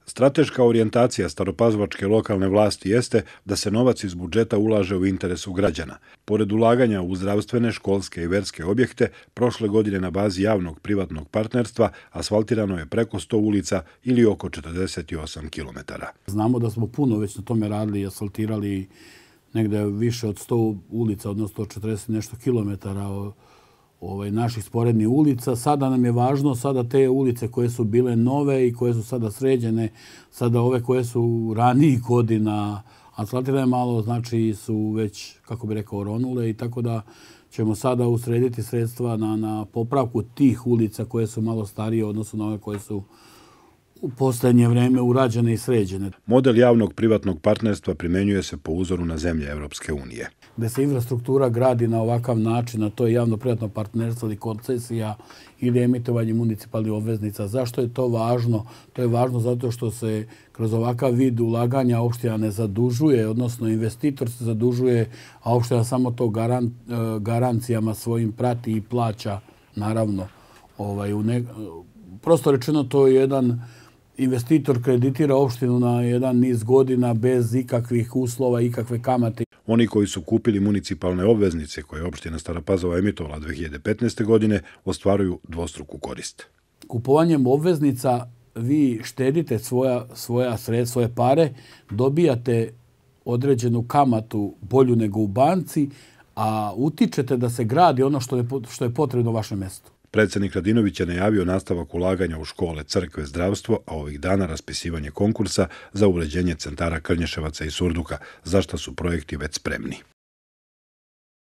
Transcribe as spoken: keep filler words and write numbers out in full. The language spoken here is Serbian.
Strateška orijentacija staropazovačke lokalne vlasti jeste da se novac iz budžeta ulaže u interesu građana. Pored ulaganja u zdravstvene, školske i verske objekte, prošle godine na bazi javnog privatnog partnerstva asfaltirano je preko sto ulica ili oko četrdeset osam kilometara. Znamo da smo puno već na tome radili i asfaltirali negde više od sto ulica, odnosno četrdeset nešto kilometara ovaj, naših sporednih ulica. Sada nam je važno, sada te ulice koje su bile nove i koje su sada sređene, sada ove koje su ranijih godina asfaltirane malo, znači su već, kako bi rekao, oronule i tako da ćemo sada usrediti sredstva na, na popravku tih ulica koje su malo starije, odnosno na ove koje su u poslednje vreme urađene i sređene. Model javnog privatnog partnerstva primenjuje se po uzoru na zemlje Evropske unije. Gde se infrastruktura gradi na ovakav način, a to je javno privatno partnerstvo ili koncesija ili emitovanje municipalnih obveznica. Zašto je to važno? To je važno zato što se kroz ovakav vid ulaganja opština ne zadužuje, odnosno investitor se zadužuje, a opština samo to garan, garancijama svojim prati i plaća, naravno. Ovaj, u ne, prosto rečeno, to je jedan investitor kreditira opštinu na jedan niz godina bez ikakvih uslova, ikakve kamate. Oni koji su kupili municipalne obveznice koje je opština Stara Pazova emitovala dve hiljade petnaeste. godine ostvaruju dvostruku korist. Kupovanjem obveznica vi štedite svoja, svoja sredstva, svoje pare, dobijate određenu kamatu bolju nego u banci, a utičete da se gradi ono što je, što je potrebno u vašem mestu. Predsednik Radinović je najavio nastavak ulaganja u škole, crkve, zdravstvo, a ovih dana raspisivanje konkursa za uređenje centara Krnješevaca i Surduka, za što su projekti već spremni.